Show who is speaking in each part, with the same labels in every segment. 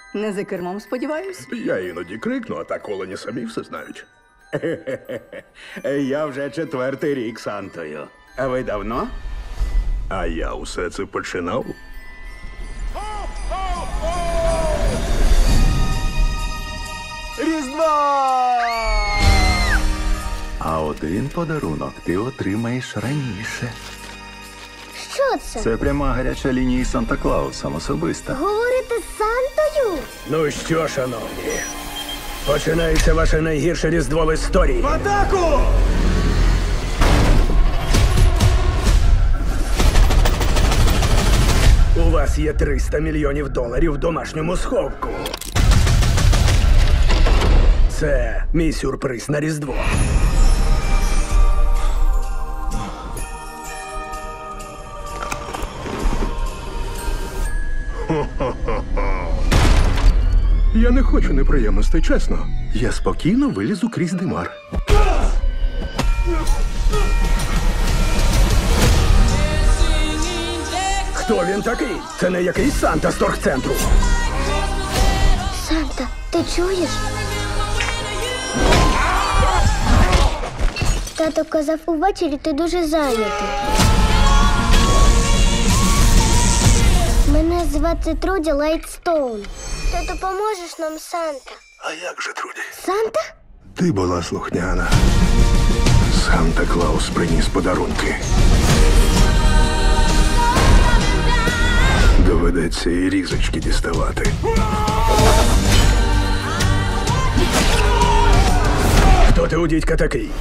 Speaker 1: Не за кермом, сподіваюсь?
Speaker 2: Я іноді крикну, а так олені самі все знають.
Speaker 3: Я вже 4-й рік Сантою. А ви давно?
Speaker 2: А я усе це починав.
Speaker 3: Різдво!
Speaker 4: А один подарунок ти отримаєш раніше.
Speaker 5: Що це?
Speaker 4: Це пряма гаряча лінія із Санта-Клаусом особиста.
Speaker 5: Говорити з Сантою?
Speaker 6: Ну що, шановні, починається ваше найгірше різдво в історії.
Speaker 3: В атаку!
Speaker 6: У вас є 300 мільйонів доларів в домашньому сховку. Це мій сюрприз на Різдво.
Speaker 2: Я не хочу неприємностей, чесно. Я спокійно вилізу крізь димар.
Speaker 6: Хто він такий? Це не якийсь Санта з торгцентру.
Speaker 5: Санта, ти чуєш? Тато казав, увечері ти дуже зайнятий. Мене звати Труді Лайтстоун. Ти допоможеш нам, Санта.
Speaker 2: А як же, Труді?
Speaker 5: Санта?
Speaker 2: Ти була слухняна. Санта-Клаус приніс подарунки. Доведеться і різочки діставати.
Speaker 6: Хто ти у дідька такий?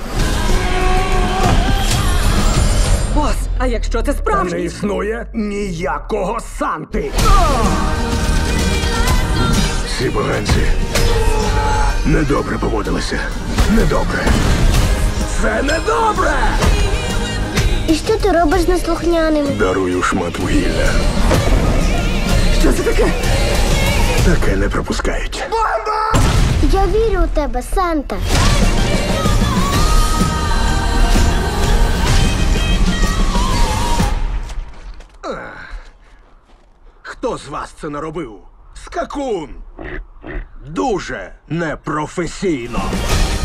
Speaker 1: Бос, а якщо це
Speaker 6: Та не
Speaker 1: справжній?
Speaker 6: існує ніякого Санти.
Speaker 2: Ці поганці недобре поводилися. Недобре.
Speaker 6: Це недобре!
Speaker 5: І що ти робиш з неслухняним?
Speaker 2: Дарую шмат вугілля.
Speaker 1: Що це таке?
Speaker 2: Таке не пропускають.
Speaker 5: Я вірю у тебе, Санта.
Speaker 2: Хто з вас це наробив? Скакун! Дуже непрофесійно.